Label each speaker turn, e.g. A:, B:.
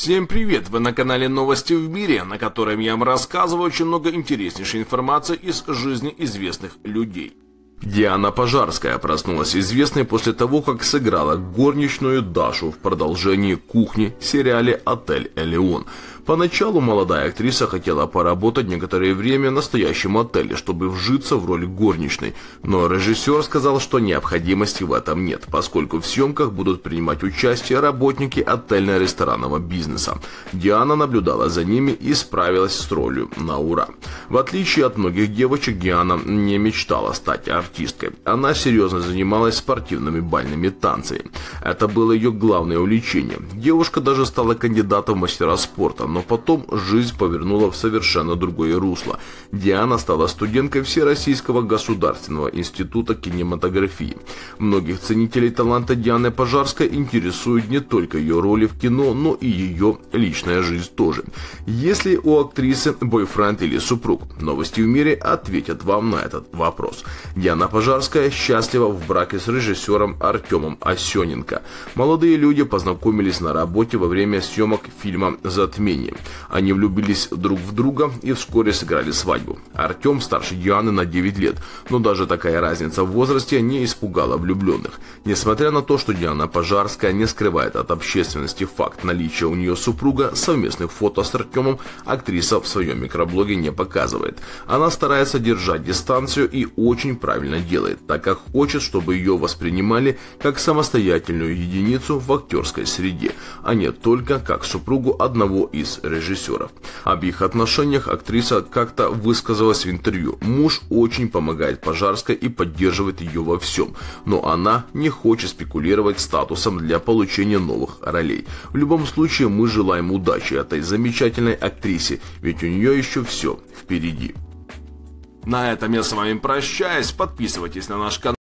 A: Всем привет! Вы на канале Новости в мире, на котором я вам рассказываю очень много интереснейшей информации из жизни известных людей. Диана Пожарская проснулась известной после того, как сыграла горничную Дашу в продолжении «Кухни» в сериале «Отель Элеон». Поначалу молодая актриса хотела поработать некоторое время в настоящем отеле, чтобы вжиться в роль горничной, но режиссер сказал, что необходимости в этом нет, поскольку в съемках будут принимать участие работники отельно-ресторанного бизнеса. Диана наблюдала за ними и справилась с ролью на ура. В отличие от многих девочек, Диана не мечтала стать артисткой. Она серьезно занималась спортивными бальными танцами. Это было ее главное увлечение. Девушка даже стала кандидатом в мастера спорта, но потом жизнь повернула в совершенно другое русло. Диана стала студенткой Всероссийского государственного института кинематографии. Многих ценителей таланта Дианы Пожарской интересуют не только ее роли в кино, но и ее личная жизнь тоже. Есть ли у актрисы бойфренд или супруг? Новости в мире ответят вам на этот вопрос. Диана Пожарская счастлива в браке с режиссером Артемом Осененко. Молодые люди познакомились на работе во время съемок фильма «Затмение». Они влюбились друг в друга и вскоре сыграли свадьбу. Артем старше Дианы на 9 лет, но даже такая разница в возрасте не испугала влюбленных. Несмотря на то, что Диана Пожарская не скрывает от общественности факт наличия у нее супруга, совместных фото с Артемом актриса в своем микроблоге не показывает. Она старается держать дистанцию и очень правильно делает, так как хочет, чтобы ее воспринимали как самостоятельную единицу в актерской среде, а не только как супругу одного из режиссеров. Об их отношениях актриса как-то высказалась в интервью. Муж очень помогает Пожарской и поддерживает ее во всем, но она не хочет спекулировать статусом для получения новых ролей. В любом случае мы желаем удачи этой замечательной актрисе, ведь у нее еще все впереди. На этом я с вами прощаюсь. Подписывайтесь на наш канал.